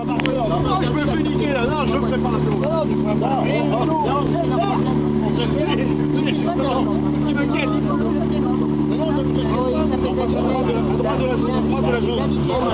Non, je me fais niquer là, non, je prépare l'apéro. Non, tu prépares. Je sais, justement, c'est ce qui me guette. Non, je me guette. À droite de la jaune.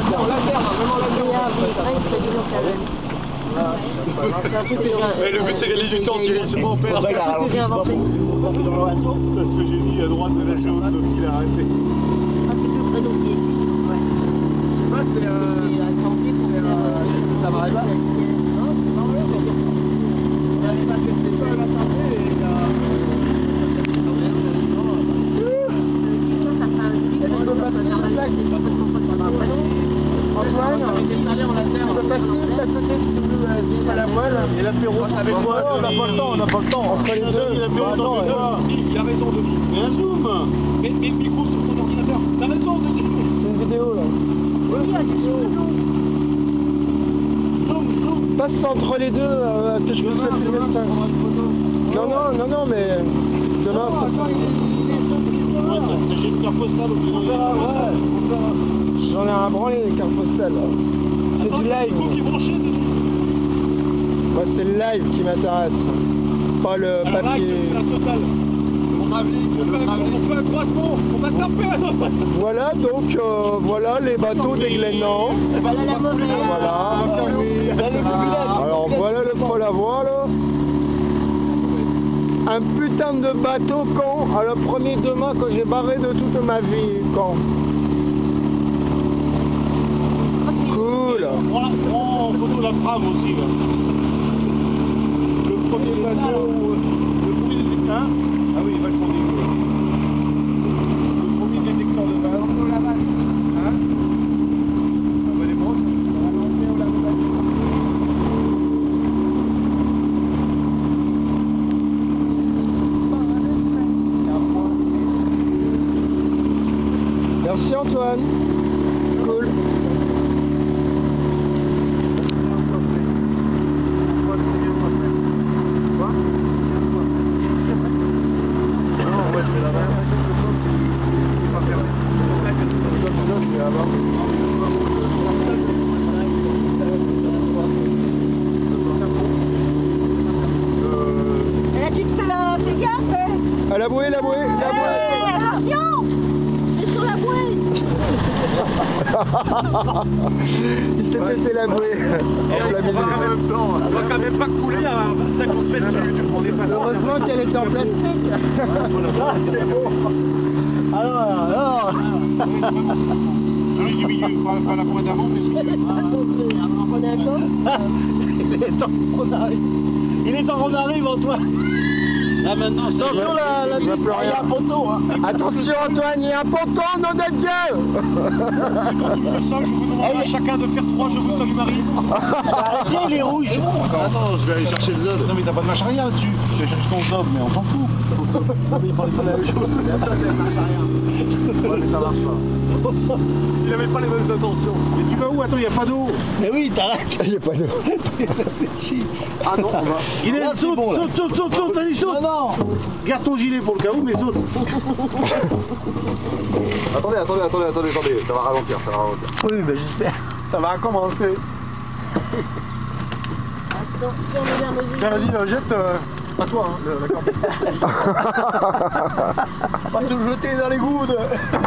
Mais le but c'est gagner du temps, Thierry, c'est pas en perdre. C'est ce que j'ai inventé. Parce que j'ai dit à droite de la jaune, donc il a arrêté. Ah, c'est le prénom qui existe, ouais. Je sais pas, c'est assemblé pour faire ça m'arrive pas. Non, c'est pas vrai. Il avait pas fait ça à l'assemblée et il a... ça fait un Tu peux passer la plaque, tu peux passer à côté de la voile et l'apéro. Avec quoi, on n'a pas le temps, on n'a pas le temps. Entre les deux, l'apéro dans le doigt. Il a raison, Denis. Mais un zoom. Mets le micro sur ton ordinateur. T'as raison, Denis. C'est une vidéo là. Oui, il y a des choses. Zoom. Passe entre les deux, que je puisse le filmer. Non, mais demain ça sera. J'ai une carte postale. On verra. J'en ai un branlé les cartes postales. C'est du live. Moi c'est le live qui m'intéresse, pas le papier. La totale. On fait un croisement, on va taper. Voilà donc voilà les bateaux des Glénans. Voilà la mauvaise. Voilà. Alors voilà le fol à voile. Un putain de bateau quand à le premier demain que j'ai barré de toute ma vie quand. Cool. Prends en photo la trame aussi là. Le premier bateau, le premier détecteur. Ah oui, vachement dégueu. Le premier détecteur de base. Hein? On va les broches. On va lancer au lavage. Merci Antoine. Cool. Là, tu te fais gaffe. À la bouée. Attention. C'est sur la bouée. Il s'est pété la bouée. On va quand même pas couler à 50 mètres du départ. Heureusement qu'elle était en plastique. C'est bon. Alors. Du milieu, pas la pointe d'avant, mais On est d'accord. il est temps qu'on arrive. Il est temps qu'on arrive, Antoine. Là maintenant, attention, il y a un poteau. Hein. Attention Antoine, il y a un poteau, nom de Dieu. Quand je fais ça, je vous demande à chacun de faire 3 je vous salue Marie. Arrêtez, il est rouge. Attends, je vais aller chercher le Z. Non mais t'as pas de machin rien là-dessus. Je vais chercher ton zob, mais on s'en fout. Il parlait pas de la même chose. Ouais, mais ça marche pas. Il avait pas les mêmes intentions. Mais tu vas où? Attends, il n'y a pas d'eau. Mais oui, t'arrêtes. Il n'y a pas d'eau. Ah non, on va. Il est saute, bon, saute, vas-y, saute. Non. Garde ton gilet pour le cas où, mais saute. Attendez, ça va ralentir, Oui, ben j'espère. Ça va commencer. Attention, mesdames et Tiens, vas-y, jette. Pas toi, hein, la corde. Pas te jeter dans les goudes.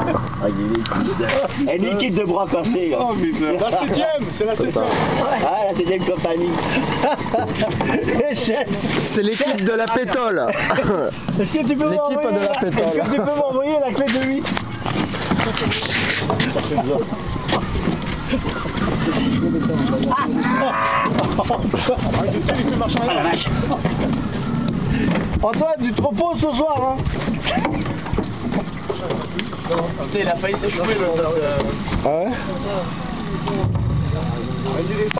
Une équipe de bras cassés. Oh putain. La 7ème, c'est la 7ème. Ah, la 7ème compagnie. C'est l'équipe de la pétole. Est-ce que tu peux L'équipe de la pétole. Est-ce que tu peux m'envoyer la clé de 8? Ah la vache. Antoine, tu te reposes ce soir, hein? Tu sais, il a failli s'échouer le. Ah ouais? Vas-y,